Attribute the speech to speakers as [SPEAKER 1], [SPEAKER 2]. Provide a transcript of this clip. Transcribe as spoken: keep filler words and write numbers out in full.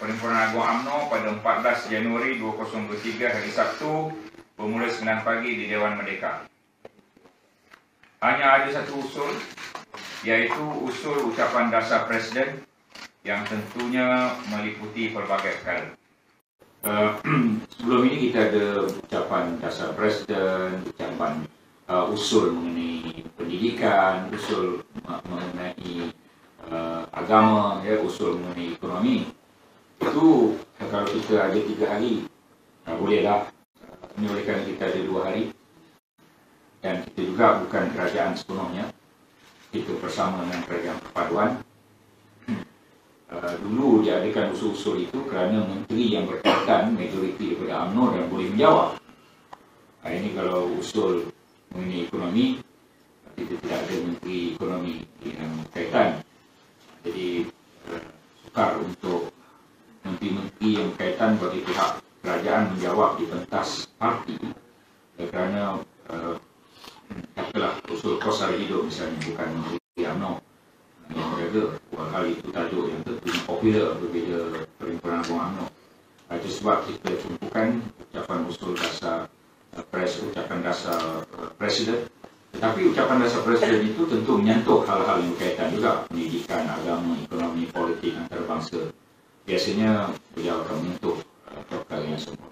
[SPEAKER 1] Perhimpunan Agung U M N O pada empat belas Januari dua ribu dua puluh tiga hari Sabtu bermula sembilan pagi di Dewan Merdeka. Hanya ada satu usul, iaitu usul ucapan dasar Presiden yang tentunya meliputi pelbagai perkara. Uh, sebelum ini kita ada ucapan dasar Presiden, ucapan uh, usul mengenai pendidikan, usul mengenai uh, agama, ya, usul mengenai ekonomi. Itu kalau kita ada tiga hari, nah, bolehlah. Ini oleh kerana kita ada dua hari dan kita juga bukan kerajaan sepenuhnya, kita bersama dengan kerajaan perpaduan. Uh, dulu diadakan usul-usul itu kerana menteri yang berkaitan majoriti daripada U M N O dan boleh menjawab. Uh, ini kalau usul mengenai ekonomi, kita tidak ada menteri ekonomi yang berkaitan. Jadi uh, sukar untuk menteri-menteri yang berkaitan bagi pihak kerajaan menjawab di pentas parti, uh, kerana uh, katakanlah usul kos sara hidup misalnya bukan menteri U M N O yang berada, hal itu tajuk yang tentunya popular berbeza Perhimpunan Agung U M N O. Itu sebab kita tumpukan ucapan usul dasar uh, pres, ucapan dasar uh, Presiden. Tetapi ucapan dasar Presiden itu tentu menyentuh hal-hal yang berkaitan juga pendidikan, agama, ekonomi, politik antarabangsa. Biasanya beliau akan menyentuh uh, perkara yang semua.